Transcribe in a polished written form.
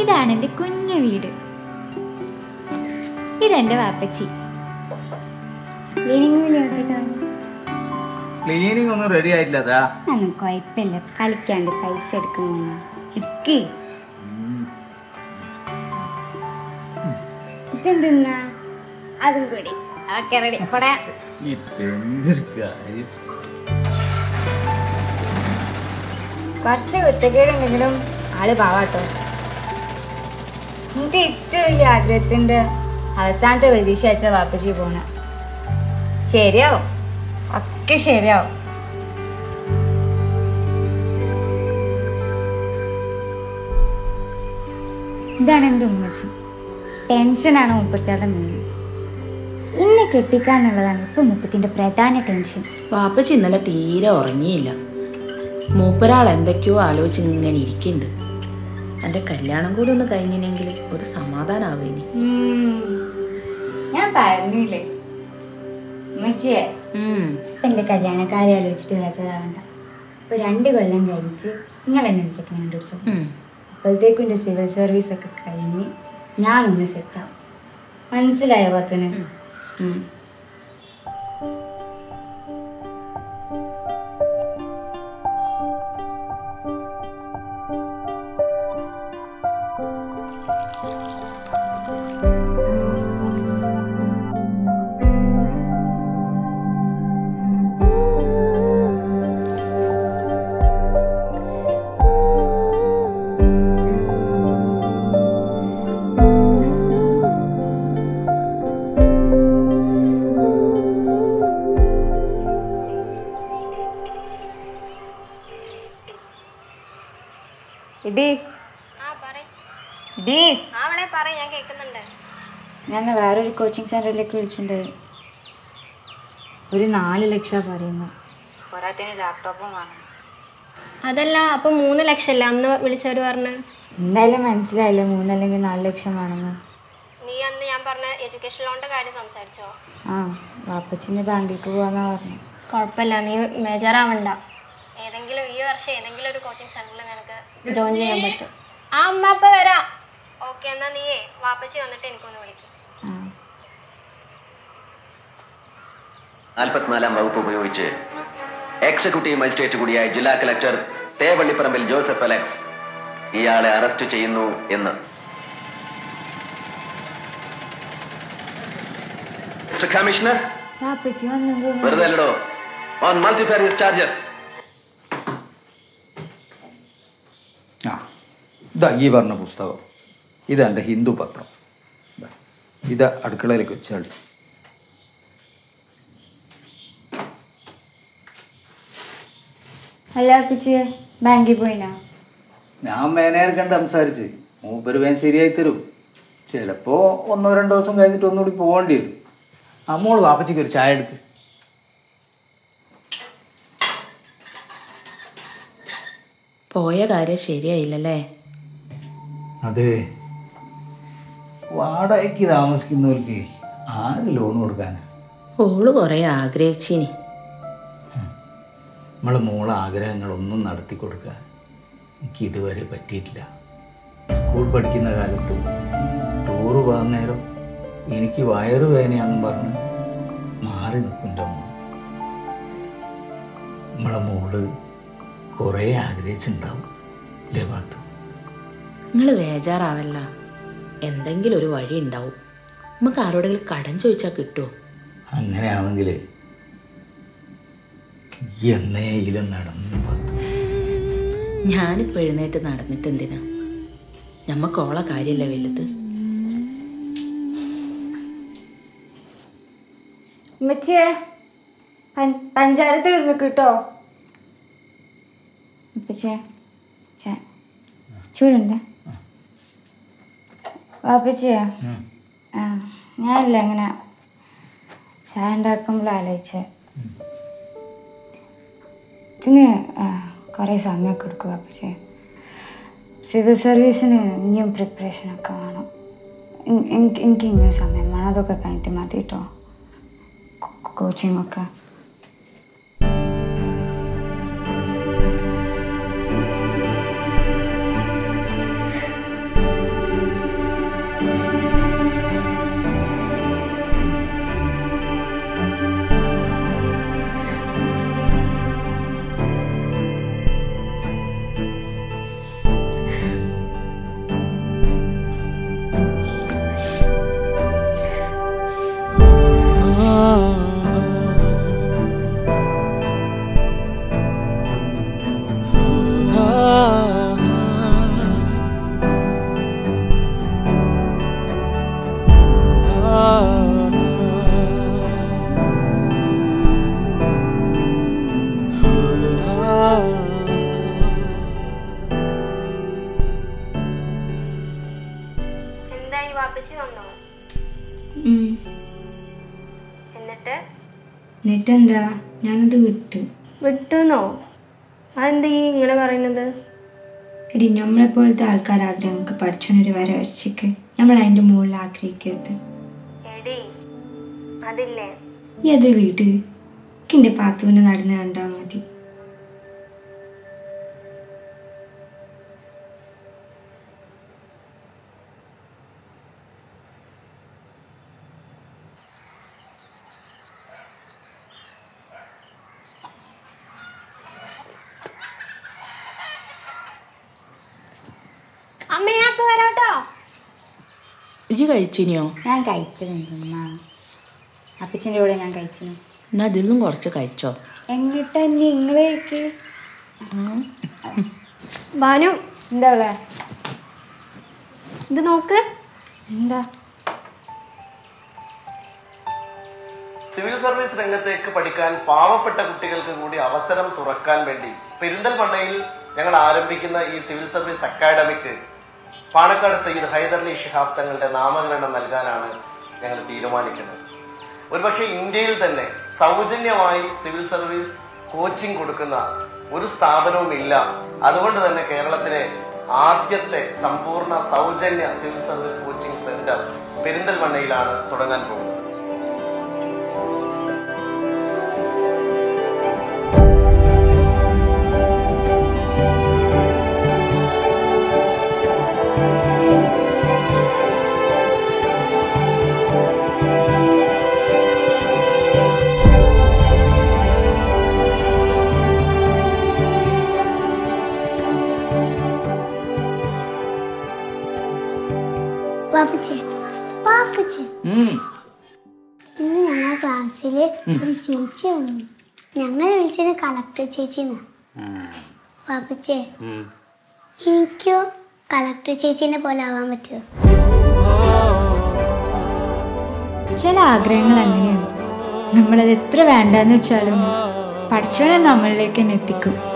ഇതാണ് എൻ്റെ കുഞ്ഞു വീട്. ഇതെൻ്റെ വാപ്പച്ചി. ക്ലീനിങ് ഒന്നും റെഡി ആയിട്ടില്ല. ഒന്നും കുഴപ്പമില്ല, കളിക്കാണ്ട് പൈസ എടുക്കുന്നു. എടുക്ക്. ഇതെന്തെന്നാ അതും കൂടി. Okay, ready. കുറച്ച് കുറ്റക്കേടുണ്ടെങ്കിലും ആള് പാവാട്ടോ. എൻ്റെ ഏറ്റവും വലിയ ആഗ്രഹത്തിൻ്റെ അവസാനത്തെ പ്രതീക്ഷ അയച്ച വാപ്പച്ചി പോണ. ശരിയാവും, ഒക്കെ ശരിയാവും. ഇതാണ് എൻ്റെ ഉമ്മച്ചി. ടെൻഷനാണ് മുപ്പത്തിയാളുടെ മുന്നിൽ. ഇന്നെ കെട്ടിക്കാന്നുള്ളതാണ് ഇപ്പം മുപ്പത്തിൻ്റെ പ്രധാന ടെൻഷൻ. വാപ്പച്ചി ഇന്നലെ തീരെ ഉറങ്ങിയില്ല. മൂപ്പരാൾ എന്തൊക്കെയോ ആലോചിച്ച് ഇങ്ങനെ ഇരിക്കുന്നുണ്ട്. എൻ്റെ കല്യാണം കൂടി ഒന്ന് കഴിഞ്ഞില്ലെങ്കിൽ ഒരു സമാധാനാവേനി. ഞാൻ പറഞ്ഞില്ലേ ഉമ്മച്ചിയെ, എൻ്റെ കല്യാണക്കാരെ ആലോചിച്ചിട്ട് ബേജാറാവണ്ട. ഇപ്പോൾ 2 കൊല്ലം കഴിഞ്ഞിട്ട് നിങ്ങൾ എന്നെ ചെക്കനെ കണ്ടുപിടിച്ചോ. അപ്പോഴത്തേക്കും എൻ്റെ സിവിൽ സർവീസ് ഒക്കെ കഴിഞ്ഞ് ഞാനൊന്ന് സെറ്റാവും. മനസ്സിലായോ പത്തിന്? ഞാൻ വേറൊരു കോച്ചിങ് സെന്ററിലേക്ക് വിളിച്ചിട്ടുണ്ട്. ഒരു 4 ലക്ഷം പറയുന്നു. പോരാത്തതിന് ലാപ്ടോപ്പും വാങ്ങണം. അതല്ല, അപ്പം 3 ലക്ഷമല്ല അന്ന് വിളിച്ചവർ പറഞ്ഞു? എന്തായാലും മനസ്സിലായില്ലേ 3 അല്ലെങ്കിൽ 4 ലക്ഷം വേണമെന്ന്. നീ അന്ന് ഞാൻ പറഞ്ഞ എഡ്യൂക്കേഷൻ ലോണിന്റെ കാര്യം സംസാരിച്ചോ? വാപ്പച്ചിന്ന് ബാങ്കിലേക്ക് പോവാന്നാ പറഞ്ഞു. കുഴപ്പമില്ല, നീ ബേജാറാവണ്ട. ഏതെങ്കിലും ഈ വർഷം ഏതെങ്കിലും ഒരു കോച്ചിങ് സെന്ററിൽ നിനക്ക് ജോയിൻ ചെയ്യാൻ പറ്റും. അമ്മ അപ്പം വരാം. ഓക്കെ, എന്നാ നീയേ വാപ്പച്ചി വന്നിട്ട് എനിക്കൊന്ന് വിളിക്കും. 44-ാം വകുപ്പ് ഉപയോഗിച്ച് എക്സിക്യൂട്ടീവ് മജിസ്ട്രേറ്റ് കൂടിയായ ജില്ലാ കളക്ടർ തേവള്ളിപ്പറമ്പിൽ ജോസഫ് അലക്സ് ഇയാളെ അറസ്റ്റ് ചെയ്യുന്നു എന്ന്. മിസ്റ്റർ കമ്മീഷണർ, വെറുതെ അല്ലടോ, ഓൺ മൾട്ടിഫാരിയസ് ചാർജസ്. ഇതാ ഈ പറഞ്ഞ പുസ്തകം. ഇതെൻ്റെ ഹിന്ദു പത്രം. ഇത് അടുക്കളയിലേക്ക് വെച്ചാൽ അല്ല പിച്ചിയെ ബാങ്കിൽ പോയിനാ? ഞാൻ മേനേജർ കണ്ട് സംസാരിച്ച് മൂപ്പര് വേഗം ശരിയായി തരും. ചിലപ്പോൾ 1-2 ദിവസം കഴിഞ്ഞിട്ട് ഒന്നുകൂടി പോകേണ്ടി വരും. അമ്മോള് വാപ്പച്ചിക്ക് ഒരു ചായ എടുക്ക്. പോയ കാര്യം ശരിയായില്ലല്ലേ? അതെ, വാടകയ്ക്ക് താമസിക്കുന്നവർക്ക് ആര് ലോൺ കൊടുക്കാനാ? ഓള് കുറേ ആഗ്രഹിച്ചിനി. നമ്മളെ മോളെ ആഗ്രഹങ്ങളൊന്നും നടത്തി കൊടുക്കാൻ എനിക്ക് ഇതുവരെ പറ്റിയിട്ടില്ല. സ്കൂൾ പഠിക്കുന്ന കാലത്ത് ടൂറ് പോകാൻ നേരം എനിക്ക് വയറുവേദനയാണെന്ന് പറഞ്ഞ് മാറി നിൽക്കുൻ്റെ അമ്മ. നമ്മളെ മോള് കുറേ ആഗ്രഹിച്ചിട്ടുണ്ടാവും അല്ലേ പാത്തു? നിങ്ങൾ ബേജാറാവല്ല, എന്തെങ്കിലും ഒരു വഴി ഉണ്ടാവും. നമുക്ക് ആരോടെങ്കിലും കടം ചോദിച്ചാൽ കിട്ടുമോ? അങ്ങനെയാണെങ്കിൽ എന്നേലും നടന്നു പാത്തു. ഞാനിപ്പോൾ എഴുന്നേറ്റ് നടന്നിട്ട് എന്തിനാ? ഞമ്മക്ക് ഓളെ കാര്യമല്ല വലുത്. ഉമ്മച്ചിയെ പഞ്ചാര തീർന്നു കിട്ടോ? ഉപ്പച്ചേ ചൂടുണ്ട് വാപ്പച്ചിയാ? ഞാനില്ല അങ്ങനെ ചായ ഉണ്ടാക്കുമ്പോൾ ആലോചിച്ചേ, ഇതിന് കുറേ സമയമൊക്കെ എടുക്കും വാപ്പച്ചേ. സിവിൽ സർവീസിന് ഇനിയും പ്രിപ്പറേഷനൊക്കെ വേണം. എനിക്ക് ഇനിയും സമയം വേണം. അതൊക്കെ കഴിഞ്ഞിട്ട് മതി കേട്ടോ കോച്ചിങ്ങൊക്കെ. എന്നിട്ടെന്താ ഞാനത് വിട്ടുന്നോ? അതെന്താ ഈ ഇങ്ങനെ പറയുന്നത്? എടി നമ്മളെപ്പോലത്തെ ആൾക്കാരാഗ്രഹങ്ങൾക്ക് പഠിച്ചൊരു വര വരച്ചേക്ക്. നമ്മൾ അതിൻ്റെ മുകളിൽ ആഗ്രഹിക്കരുത്. എടി അതില്ലേ നീ അത് വീട് എൻ്റെ പാത്തുവിന് നടന്ന് കണ്ടാൽ മതി. അമ്മയാക്ക് വരാട്ടോ. ഇജ്ജ് കഴിച്ചിനിയോ? ഞാൻ കഴിച്ചതുമ്മ. അപ്പച്ചൻ്റെ കൂടെ ഞാൻ കഴിച്ചു. എന്നാ ഇതിലും കുറച്ച് കഴിച്ചോ. എങ്ങിട്ടാ നിങ്ങളേക്ക് ഭാനു എന്താ ഉള്ള ഇത് നോക്ക്. എന്താ? സിവിൽ സർവീസ് രംഗത്തേക്ക് പഠിക്കാൻ പാവപ്പെട്ട കുട്ടികൾക്ക് കൂടി അവസരം തുറക്കാൻ വേണ്ടി പെരിന്തൽമണ്ണയിൽ ഞങ്ങൾ ആരംഭിക്കുന്ന ഈ സിവിൽ സർവീസ് അക്കാഡമിക്ക് പാണക്കാട് സയ്യിദ് ഹൈദർലി ശിഹാബ് തങ്ങളുടെ നാമകരണം നൽകാനാണ് ഞങ്ങൾ തീരുമാനിക്കുന്നത്. ഒരുപക്ഷെ ഇന്ത്യയിൽ തന്നെ സൗജന്യമായി സിവിൽ സർവീസ് കോച്ചിങ് കൊടുക്കുന്ന ഒരു സ്ഥാപനവും ഇല്ല. അതുകൊണ്ട് തന്നെ കേരളത്തിലെ ആദ്യത്തെ സമ്പൂർണ്ണ സൗജന്യ സിവിൽ സർവീസ് കോച്ചിങ് സെന്റർ പെരിന്തൽമണ്ണയിലാണ് തുടങ്ങാൻ പോകുന്നത്. ഇന്ന് ഞങ്ങളുടെ ക്ലാസ്സില് ഒരു ചേച്ചി വന്നു. ഞങ്ങളെ വിളിച്ചത് കളക്ടർ ചേച്ചിന്ന്. പാപ്പച്ചേ, എനിക്കോ കളക്ടർ ചേച്ചീനെ പോലെ ആവാൻ പറ്റുമോ? ചില ആഗ്രഹങ്ങൾ അങ്ങനെയാണ്. നമ്മളത് എത്ര വേണ്ടെന്ന് വെച്ചാലും പഠിച്ചവനെ നമ്മളിലേക്ക് തന്നെ എത്തിക്കും.